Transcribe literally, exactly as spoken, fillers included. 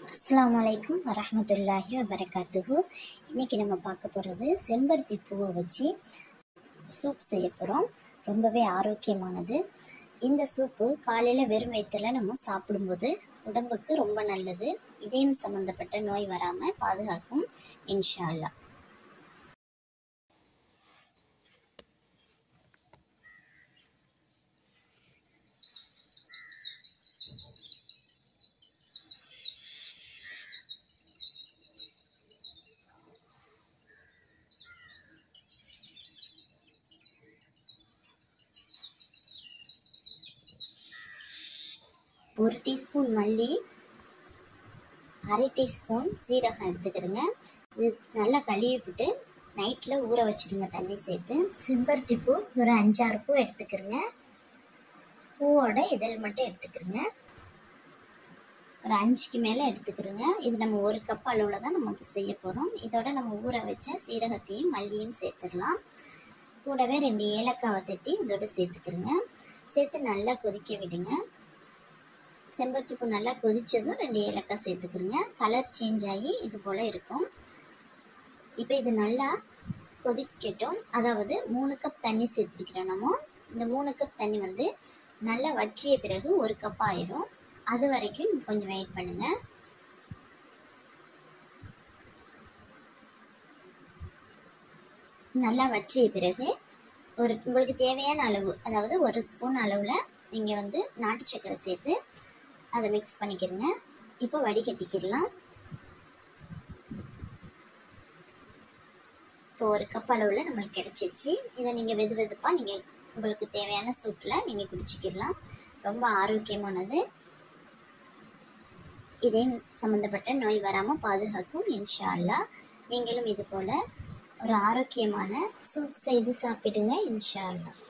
அஸ்ஸலாமு அலைக்கும் வரஹ்மத்துல்லாஹி வபரகாத்துஹு. இன்றைக்கி நம்ம பார்க்க போகிறது செம்பருத்தி பூவை வச்சு சூப் செய்ய போகிறோம். ரொம்பவே ஆரோக்கியமானது. இந்த சூப்பு காலையில் வெறும் வயிற்றில் நம்ம சாப்பிடும்போது உடம்புக்கு ரொம்ப நல்லது. இதயம் சம்மந்தப்பட்ட நோய் வராமல் பாதுகாக்கும் இன்ஷா அல்லாஹ். ஒரு டீஸ்பூன் மல்லி, அரை டீஸ்பூன் சீரகம் எடுத்துக்கிறேங்க. இது நல்லா கழுவிவிட்டு நைட்டில் ஊற வச்சுடுங்க தண்ணி சேர்த்து. செம்பருத்தி பூ ஒரு அஞ்சாறு பூ எடுத்துக்கிறேங்க. பூவோட இதழ் மட்டும் எடுத்துக்கிறேங்க. ஒரு அஞ்சுக்கு மேலே எடுத்துக்கிறேங்க. இது நம்ம ஒரு கப் அளவில் தான் நம்ம செய்ய போகிறோம். இதோட நம்ம ஊற வச்ச சீரகத்தையும் மல்லியும் சேர்த்துடலாம். கூடவே ரெண்டு ஏலக்காவை தட்டி இதோட சேர்த்துக்கிறேங்க. சேர்த்து நல்லா கொதிக்க விடுங்க. செம்பருத்தி பூ நல்லா கொதித்ததும் ரெண்டு ஏலக்காய் சேர்த்துக்கிறேங்க. கலர் சேஞ்ச் ஆகி இது போல் இருக்கும். இப்போ இது நல்லா கொதிக்கட்டும். அதாவது மூணு கப் தண்ணி சேர்த்துருக்கிறோம். நம்ம இந்த மூணு கப் தண்ணி வந்து நல்லா வற்றிய பிறகு ஒரு கப் ஆயிரும். அது வரைக்கும் கொஞ்சம் வெயிட் பண்ணுங்கள். நல்லா வற்றிய பிறகு ஒரு உங்களுக்கு தேவையான அளவு, அதாவது ஒரு ஸ்பூன் அளவில் நீங்கள் வந்து நாட்டு சர்க்கரை சேர்த்து அதை மிக்ஸ் பண்ணிக்கிறங்க. இப்போ வடிகட்டிக்கிடலாம். இப்போ ஒரு கப் அளவில் நம்மளுக்கு கிடச்சிருச்சு. இதை நீங்கள் வெது வெதுப்பாக நீங்கள் உங்களுக்கு தேவையான சூட்டில் நீங்கள் குடிச்சிக்கிடலாம். ரொம்ப ஆரோக்கியமானது. இதயம் சம்மந்தப்பட்ட நோய் வராமல் பாதுகாக்கும் இன்ஷா அல்லாஹ். நீங்களும் இது போல் ஒரு ஆரோக்கியமான சூப் செய்து சாப்பிடுங்க இன்ஷா அல்லாஹ்.